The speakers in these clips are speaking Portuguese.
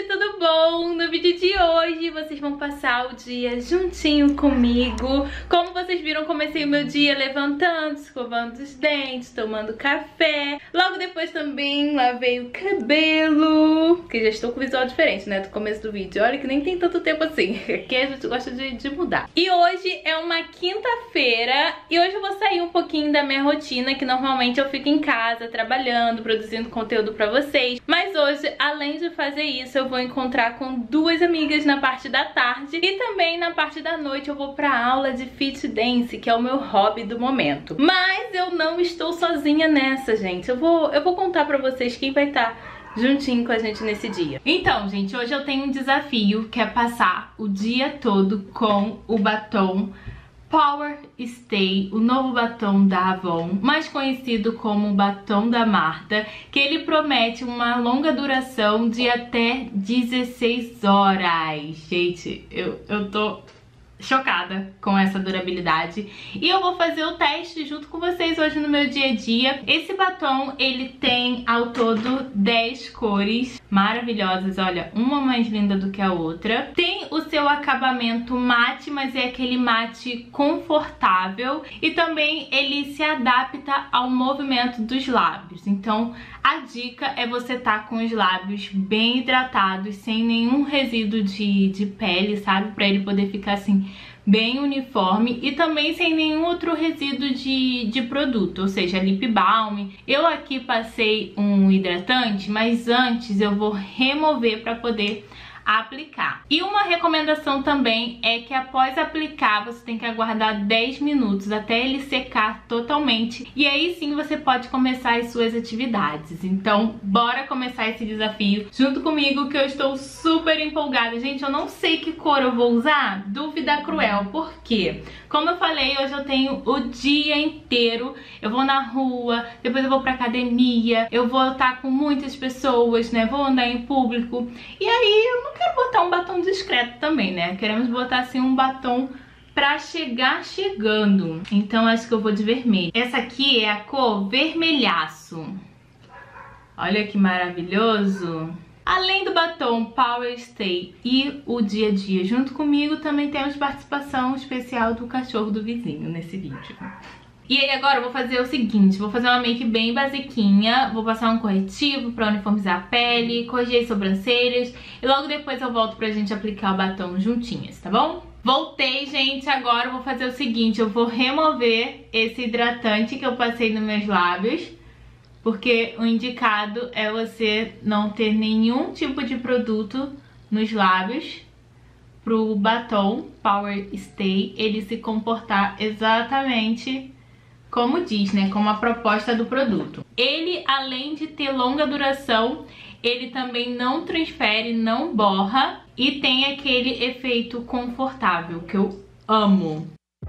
tudo bom? No vídeo de hoje vocês vão passar o dia juntinho comigo. Como vocês viram, comecei o meu dia levantando, escovando os dentes, tomando café. Logo depois também lavei o cabelo, porque já estou com visual diferente, né, do começo do vídeo. Olha que nem tem tanto tempo assim, aqui a gente gosta de mudar. E hoje é uma quinta-feira e hoje eu vou sair um pouquinho da minha rotina, que normalmente eu fico em casa trabalhando, produzindo conteúdo pra vocês. Mas hoje, além de fazer isso, eu vou encontrar com duas amigas na parte da tarde e também na parte da noite eu vou pra aula de fit dance, que é o meu hobby do momento. Mas eu não estou sozinha nessa, gente. Eu vou contar pra vocês quem vai estar juntinho com a gente nesse dia. Então, gente, hoje eu tenho um desafio, que é passar o dia todo com o batom Power Stay, o novo batom da Avon, mais conhecido como o batom da Marta, que ele promete uma longa duração de até 16 horas. Gente, eu tô chocada com essa durabilidade e eu vou fazer o teste junto com vocês hoje no meu dia a dia. Esse batom, ele tem ao todo 10 cores maravilhosas, olha, uma mais linda do que a outra. Tem o seu acabamento mate, mas é aquele mate confortável, e também ele se adapta ao movimento dos lábios. Então a dica é você estar com os lábios bem hidratados, sem nenhum resíduo de pele, sabe? Pra ele poder ficar assim bem uniforme, e também sem nenhum outro resíduo de produto, ou seja, lip balm. Eu aqui passei um hidratante, mas antes eu vou remover para poder aplicar. E uma recomendação também é que após aplicar você tem que aguardar 10 minutos até ele secar totalmente, e aí sim você pode começar as suas atividades. Então bora começar esse desafio junto comigo, que eu estou super empolgada. Gente, eu não sei que cor eu vou usar, dúvida cruel, porque como eu falei, hoje eu tenho o dia inteiro, eu vou na rua, depois eu vou pra academia, eu vou estar com muitas pessoas, né, vou andar em público, e aí eu não quero botar um batom discreto também, né? Queremos botar assim um batom pra chegar chegando. Então acho que eu vou de vermelho. Essa aqui é a cor vermelhaço. Olha que maravilhoso. Além do batom Power Stay e o dia a dia junto comigo, também temos participação especial do cachorro do vizinho nesse vídeo. E aí agora eu vou fazer o seguinte, vou fazer uma make bem basiquinha, vou passar um corretivo pra uniformizar a pele, corrigir as sobrancelhas, e logo depois eu volto pra gente aplicar o batom juntinhas, tá bom? Voltei, gente, agora eu vou fazer o seguinte, eu vou remover esse hidratante que eu passei nos meus lábios, porque o indicado é você não ter nenhum tipo de produto nos lábios pro batom Power Stay ele se comportar exatamente como diz, né, como a proposta do produto. Ele, além de ter longa duração, ele também não transfere, não borra, e tem aquele efeito confortável que eu amo.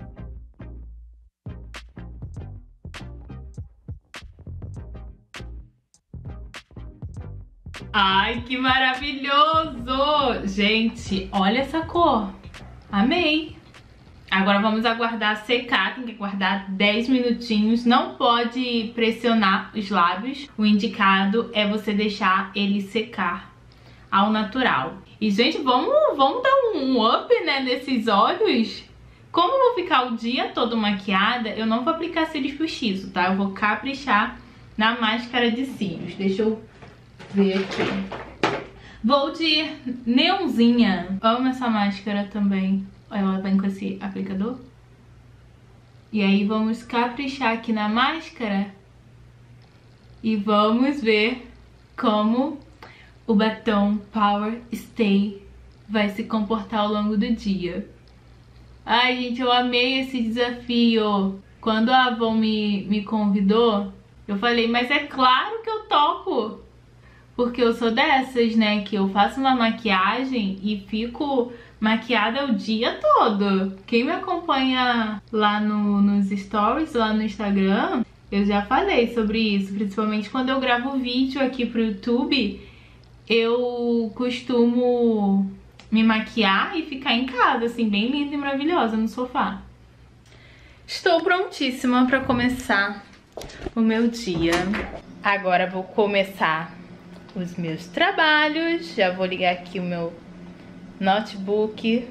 Ai, que maravilhoso! Gente, olha essa cor. Amei! Agora vamos aguardar secar, tem que aguardar 10 minutinhos, não pode pressionar os lábios. O indicado é você deixar ele secar ao natural. E, gente, vamos dar um up, né, nesses olhos. Como eu vou ficar o dia todo maquiada, eu não vou aplicar cílios postiços, tá? Eu vou caprichar na máscara de cílios. Deixa eu ver aqui. Vou de neonzinha. Amo essa máscara também. Ela vem com esse aplicador. E aí vamos caprichar aqui na máscara. E vamos ver como o batom Power Stay vai se comportar ao longo do dia. Ai, gente, eu amei esse desafio. Quando a Avon me convidou, eu falei, mas é claro que eu topo. Porque eu sou dessas, né, que eu faço uma maquiagem e fico maquiada o dia todo. Quem me acompanha lá nos stories, lá no Instagram, eu já falei sobre isso. Principalmente quando eu gravo vídeo aqui pro YouTube, eu costumo me maquiar e ficar em casa, assim, bem linda e maravilhosa no sofá. Estou prontíssima para começar o meu dia. Agora vou começar os meus trabalhos. Já vou ligar aqui o meu notebook.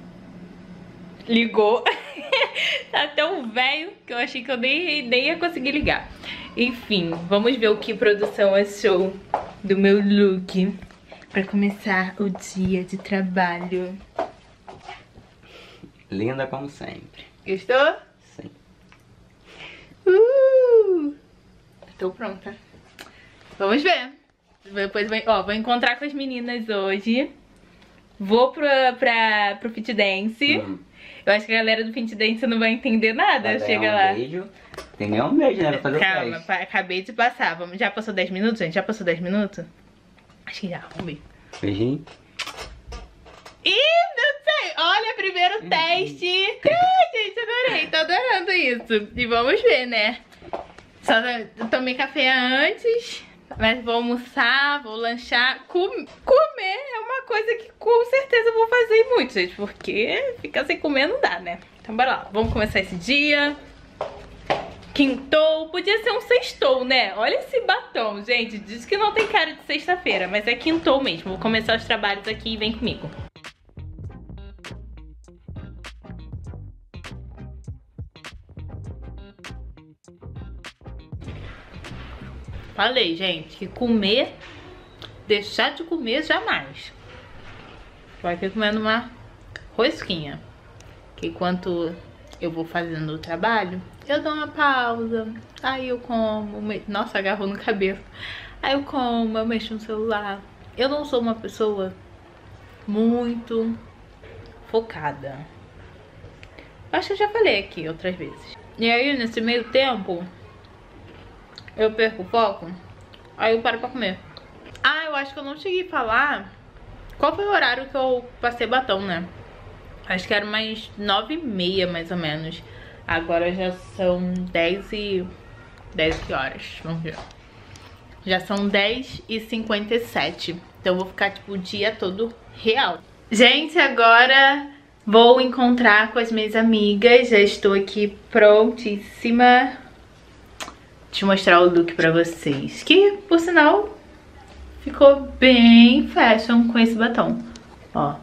Ligou. Tá tão velho que eu achei que eu nem ia conseguir ligar. Enfim, vamos ver o que a produção achou do meu look pra começar o dia de trabalho. Linda como sempre. Gostou? Sim. Tô pronta. Vamos ver. Depois vou encontrar com as meninas hoje. Vou pro Fit Dance. Eu acho que a galera do Fit Dance não vai entender nada. Chega lá. Beijo. Tem nem um beijo, né? Pra fazer Calma, o teste. acabei de passar. Já passou 10 minutos, gente? Já passou 10 minutos? Acho que já. Vamos ver. Beijinho. Ih, não sei. Olha, primeiro teste. Gente, adorei. Tô adorando isso. E vamos ver, né? Só tomei café antes. Mas vou almoçar, vou lanchar. Comer é uma coisa que com certeza eu vou fazer muito, gente. Porque ficar sem comer não dá, né? Então bora lá. Vamos começar esse dia. Quintou. Podia ser um sextou, né? Olha esse batom, gente. Diz que não tem cara de sexta-feira, mas é quintou mesmo. Vou começar os trabalhos aqui e vem comigo. Falei, gente, que comer, deixar de comer jamais. Vai aqui comendo uma rosquinha. Que enquanto eu vou fazendo o trabalho, eu dou uma pausa. Aí eu como. Nossa, agarrou no cabelo. Aí eu como, eu mexo no celular. Eu não sou uma pessoa muito focada. Acho que eu já falei aqui outras vezes. E aí, nesse meio tempo, eu perco o foco, aí eu paro pra comer. Ah, eu acho que eu não cheguei a falar qual foi o horário que eu passei batom, né? Acho que era umas 9h30, mais ou menos. Agora já são 10 que horas? Vamos ver. Já são 10h57. Então eu vou ficar, tipo, o dia todo real. Gente, agora vou encontrar com as minhas amigas. Já estou aqui prontíssima. Deixa eu mostrar o look pra vocês. Que, por sinal, ficou bem fashion com esse batom. Ó.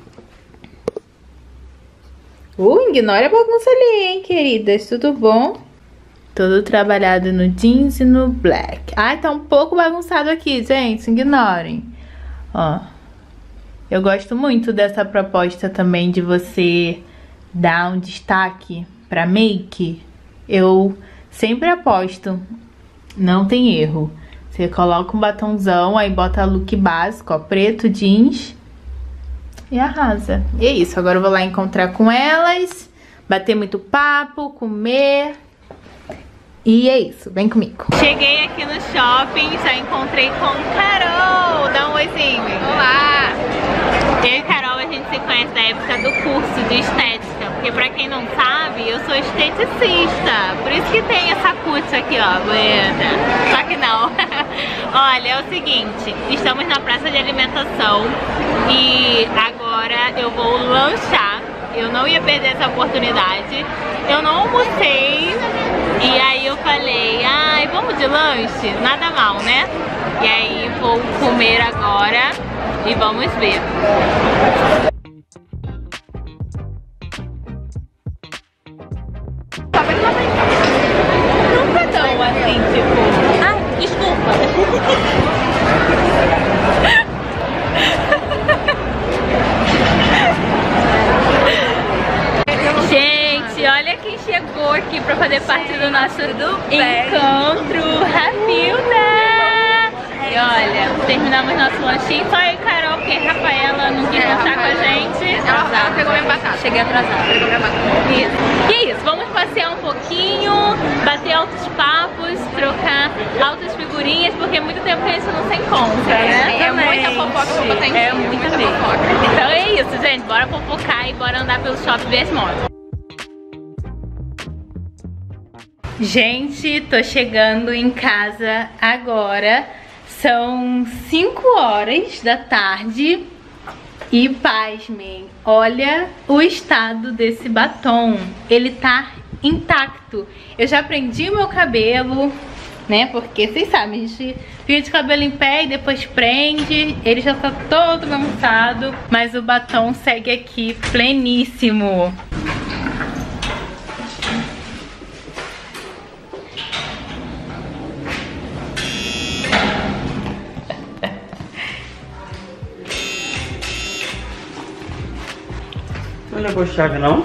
Ignora a bagunça ali, hein, queridas. Tudo bom? Todo trabalhado no jeans e no black. Ai, tá um pouco bagunçado aqui, gente. Ignorem. Ó. Eu gosto muito dessa proposta também de você dar um destaque pra make. Eu sempre aposto, não tem erro. Você coloca um batonzão, aí bota look básico, ó, preto, jeans e arrasa. E é isso, agora eu vou lá encontrar com elas, bater muito papo, comer. E é isso, vem comigo. Cheguei aqui no shopping, já encontrei com Carol. Dá um oizinho. Olá! Eu e Carol, a gente se conhece da época do curso de estética. Porque pra quem não sabe, eu sou esteticista. Por isso que tem essa cutia aqui, ó, bonita. Só que não. Olha, é o seguinte, estamos na praça de alimentação e agora eu vou lanchar. Eu não ia perder essa oportunidade. Eu não almocei. E aí eu falei, ai, vamos de lanche? Nada mal, né? E aí vou comer agora e vamos ver. Nunca tão assim, tipo... Ai, desculpa. Gente, olha quem chegou aqui pra fazer parte do nosso encontro, Rafilda! E olha, terminamos nosso lanchinho, só eu e Carol, porque a Rafaela não quis lanchar com a gente. Ela pegou minha batata. Cheguei atrasada. Pegou minha batata. Isso. E é isso, vamos passear um pouquinho, bater altos papos, trocar altas figurinhas, porque é muito tempo que a gente não se encontra, né? É muita fofoca pra botar em É cima, muita fofoca. Então é isso, gente, bora fofocar e bora andar pelo shopping ver as motos. Gente, tô chegando em casa agora. São 5 horas da tarde e, pasmem, olha o estado desse batom. Ele tá intacto. Eu já prendi o meu cabelo, né? Porque vocês sabem, a gente fica de cabelo em pé e depois prende. Ele já tá todo bagunçado, mas o batom segue aqui pleníssimo. Não levou chave, não?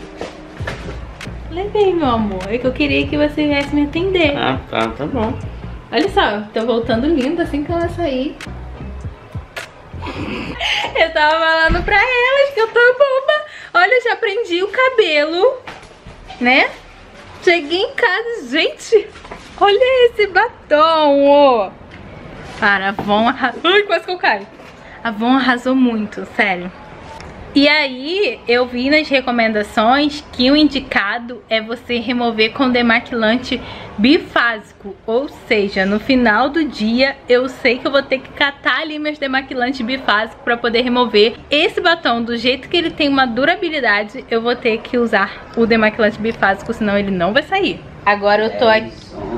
Levei, meu amor. É que eu queria que você viesse me atender. Ah, tá bom. Olha só, tô voltando linda assim que ela sair. Eu tava falando pra elas que eu tô boba. Olha, já prendi o cabelo, né? Cheguei em casa, gente. Olha esse batom, ó. Cara, a Avon arrasou. Ai, quase que eu caio. A Avon arrasou muito, sério. E aí, eu vi nas recomendações que o indicado é você remover com demaquilante bifásico. Ou seja, no final do dia, eu sei que eu vou ter que catar ali meus demaquilantes bifásicos para poder remover esse batom. Do jeito que ele tem uma durabilidade, eu vou ter que usar o demaquilante bifásico, senão ele não vai sair. Agora eu tô aqui...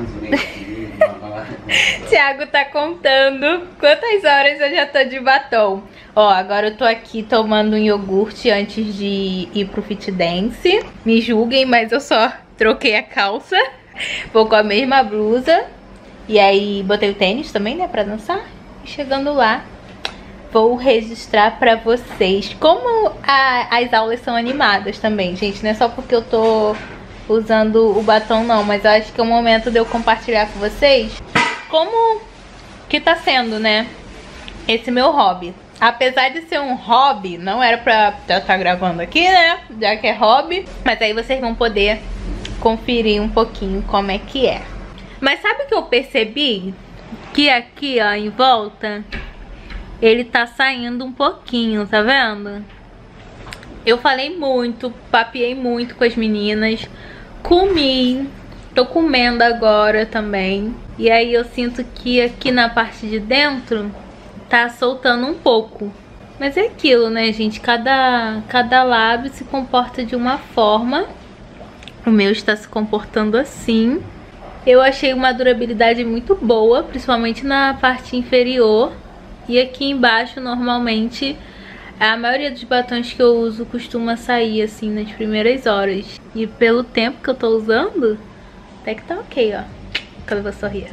Thiago tá contando quantas horas eu já tô de batom. Ó, agora eu tô aqui tomando um iogurte antes de ir pro Fit Dance. Me julguem, mas eu só troquei a calça. Vou com a mesma blusa. E aí botei o tênis também, né, pra dançar. E chegando lá, vou registrar pra vocês como as aulas são animadas também, gente. Não é só porque eu tô usando o batom não, mas eu acho que é o momento de eu compartilhar com vocês como que tá sendo, né, esse meu hobby. Apesar de ser um hobby, não era pra eu estar gravando aqui, né, já que é hobby. Mas aí vocês vão poder conferir um pouquinho como é que é. Mas sabe o que eu percebi? Que aqui, ó, em volta, ele tá saindo um pouquinho, tá vendo? Eu falei muito, papiei muito com as meninas, comi, tô comendo agora também. E aí eu sinto que aqui na parte de dentro tá soltando um pouco. Mas é aquilo, né, gente? Cada lábio se comporta de uma forma. O meu está se comportando assim. Eu achei uma durabilidade muito boa, principalmente na parte inferior. E aqui embaixo, normalmente, a maioria dos batons que eu uso costuma sair assim nas primeiras horas. E pelo tempo que eu tô usando, até que tá ok, ó. Quando eu vou sorrir.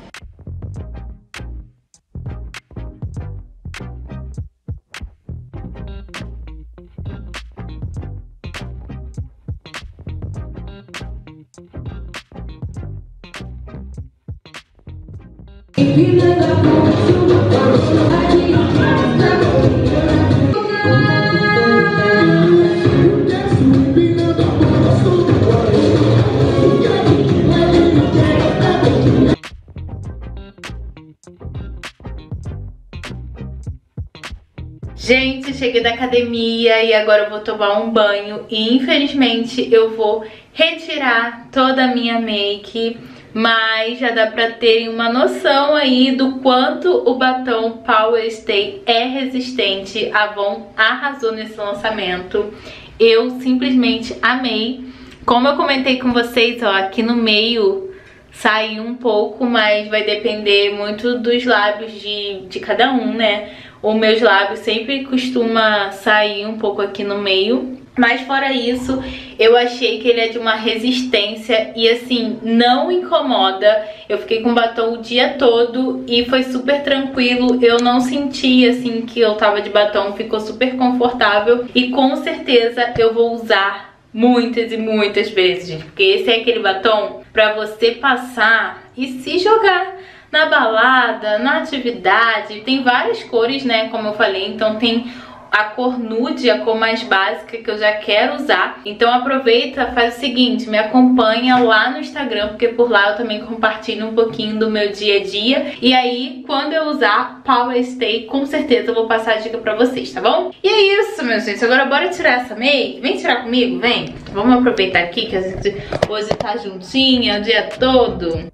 Gente, cheguei da academia e agora eu vou tomar um banho e infelizmente eu vou retirar toda a minha make, mas já dá pra ter uma noção aí do quanto o batom Power Stay é resistente. A Avon arrasou nesse lançamento, eu simplesmente amei. Como eu comentei com vocês, ó, aqui no meio saiu um pouco, mas vai depender muito dos lábios de cada um, né? Os meus lábios sempre costuma sair um pouco aqui no meio. Mas fora isso, eu achei que ele é de uma resistência e assim, não incomoda. Eu fiquei com batom o dia todo e foi super tranquilo. Eu não senti assim que eu tava de batom, ficou super confortável. E com certeza eu vou usar muitas e muitas vezes, gente. Porque esse é aquele batom pra você passar e se jogar na balada, na atividade. Tem várias cores, né, como eu falei. Então tem a cor nude, a cor mais básica que eu já quero usar. Então aproveita, faz o seguinte, me acompanha lá no Instagram, porque por lá eu também compartilho um pouquinho do meu dia a dia. E aí, quando eu usar Power Stay, com certeza eu vou passar a dica pra vocês, tá bom? E é isso, meus gente. Agora bora tirar essa make? Vem tirar comigo, vem. Vamos aproveitar aqui que a gente hoje tá juntinha o dia todo.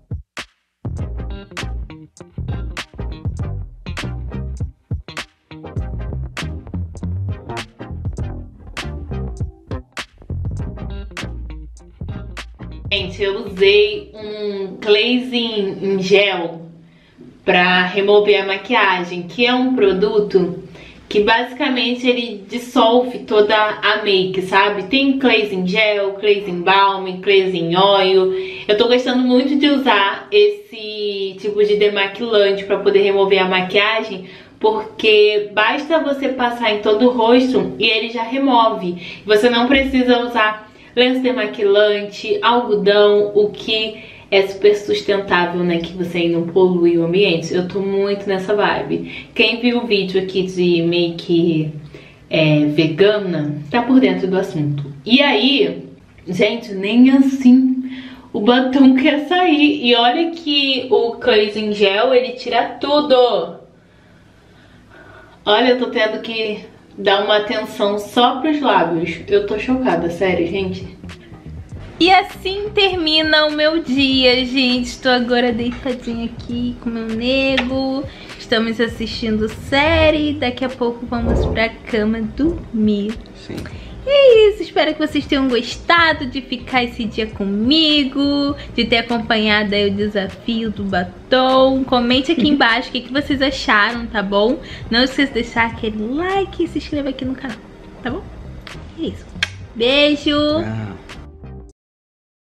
Gente, eu usei um cleansing em gel pra remover a maquiagem, que é um produto que basicamente ele dissolve toda a make, sabe? Tem cleansing gel, cleansing balm, cleansing oil. Eu tô gostando muito de usar esse tipo de demaquilante pra poder remover a maquiagem, porque basta você passar em todo o rosto e ele já remove. Você não precisa usar lenço demaquilante, algodão, o que é super sustentável, né? Que você não polui o ambiente. Eu tô muito nessa vibe. Quem viu o vídeo aqui de make vegana, tá por dentro do assunto. E aí, gente, nem assim o batom quer sair. E olha que o cleansing gel, ele tira tudo. Olha, eu tô tendo que dar uma atenção só pros lábios. Eu tô chocada, sério, gente. E assim termina o meu dia, gente. Estou agora deitadinha aqui com meu nego. Estamos assistindo série. Daqui a pouco vamos pra cama dormir. Sim. E é isso, espero que vocês tenham gostado de ficar esse dia comigo, de ter acompanhado aí o desafio do batom. Comente aqui embaixo o que vocês acharam, tá bom? Não esqueça de deixar aquele like e se inscrever aqui no canal, tá bom? É isso. Beijo! Tchau.